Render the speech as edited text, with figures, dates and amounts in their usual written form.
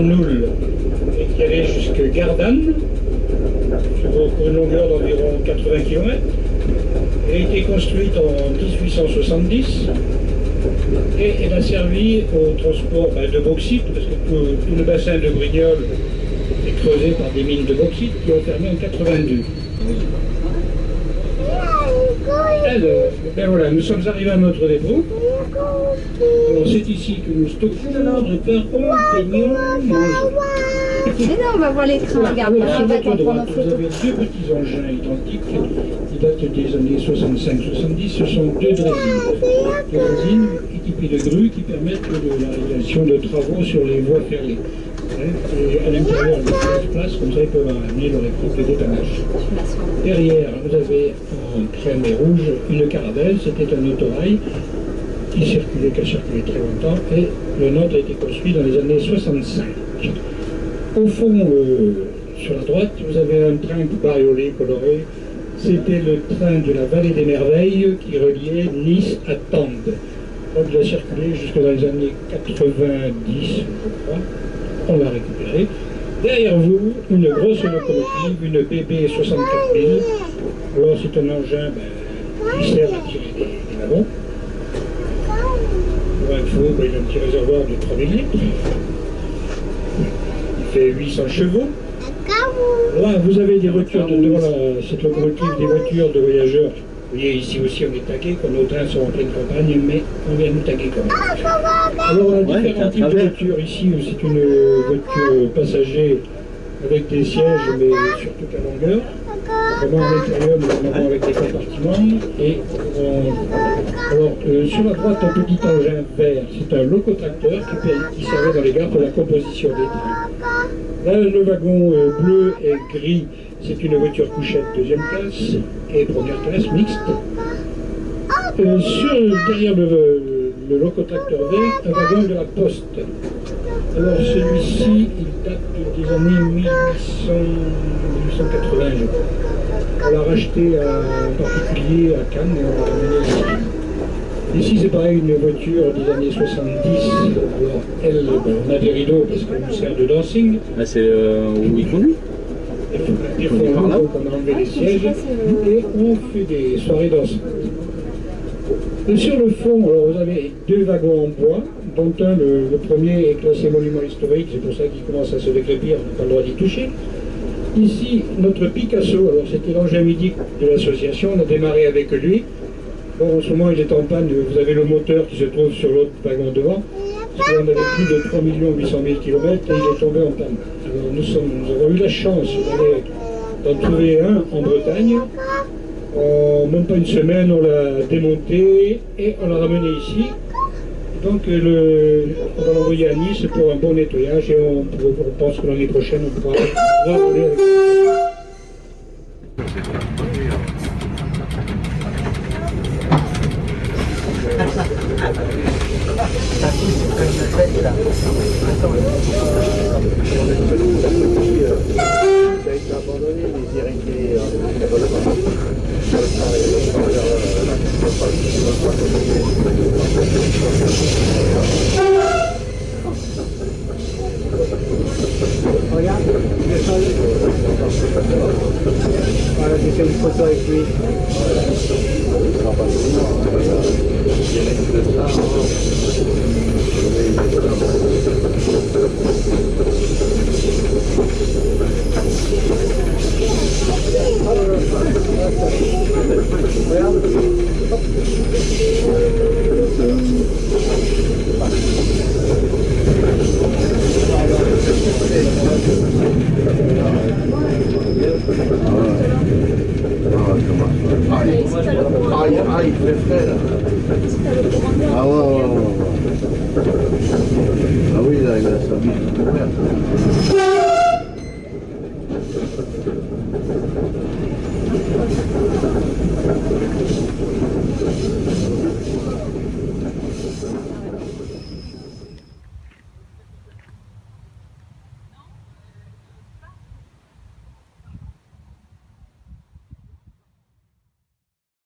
Arnoul et qui allait jusqu'à Gardanne, pour une longueur d'environ 80 km. Elle a été construite en 1870 et elle a servi au transport de bauxite, parce que tout le bassin de Brignoles est creusé par des mines de bauxite qui ont fermé en 82. Alors, ben voilà, nous sommes arrivés à notre dépôt. Alors c'est ici que nous stockons, réparons, peignons, mangeons. Mais non, on va voir les trains, regarde, Alors, sur on va votre prendre en droite, vous photo. avez deux petits engins identiques qui datent des années 65-70. Ce sont deux drésines équipées de grues qui permettent la réalisation de travaux sur les voies ferrées. Et à l'intérieur, il y a 15 places, comme ça ils peuvent amener leur équipe de dépannage. Derrière, vous avez en crème et rouge une caravelle, c'était un autorail qui a circulé très longtemps, et le nôtre a été construit dans les années 65. Au fond, sur la droite, vous avez un train bariolé, coloré. C'était le train de la vallée des merveilles qui reliait Nice à Tende. Donc il a circulé jusque dans les années 90, je crois. On l'a récupéré. Derrière vous, une grosse locomotive, une BB 64000. Alors c'est un engin qui sert à tirer des wagons. Pour info, il a un petit réservoir de 3000 litres. Il fait 800 chevaux. Là, vous avez des voitures devant cette locomotive, des voitures de voyageurs. Vous voyez, ici aussi, on est tagué, quand nos trains sont en pleine campagne, mais on vient nous taguer quand même. Alors, on a différents types de voitures. Ici, c'est une voiture passager avec des sièges, mais sur toute la longueur. Vraiment, à l'intérieur, nous en avons avec des compartiments. Et sur la droite, un petit engin vert. C'est un locotracteur qui servait dans les gares pour la composition des trains. Là, le wagon bleu et gris, c'est une voiture couchette deuxième classe et première classe mixte. Derrière le locotracteur vert, un wagon de la Poste. Alors celui-ci, il date des années 1880, je crois. On l'a racheté en particulier à Cannes et on l'a ramené ici. Ici, c'est pareil, une voiture des années 70. Alors, elle, on a des rideaux parce qu'elle nous sert de dancing. Ah, c'est où il conduit. Il faut donc on a enlevé les sièges et on fait des soirées dansantes. Sur le fond, alors, vous avez deux wagons en bois, dont un, le premier, est classé monument historique, c'est pour ça qu'il commence à se décrépir, on n'a pas le droit d'y toucher. Ici, notre Picasso, alors c'était l'engin mythique de l'association, on a démarré avec lui. Bon, en ce moment, il est en panne, vous avez le moteur qui se trouve sur l'autre wagon devant. Parce qu'on avait plus de 3 800 000 km et il est tombé en panne. Alors nous avons eu la chance d'en trouver un en Bretagne. En même pas une semaine, on l'a démonté et on l'a ramené ici. Donc on va l'envoyer à Nice pour un bon nettoyage et on pense que l'année prochaine, on pourra rouler avec lui. Regarde, voilà, j'ai fait une photo avec lui. Ah, il fait frais là. Ah ouais. Ah oui, là, il a sa mise.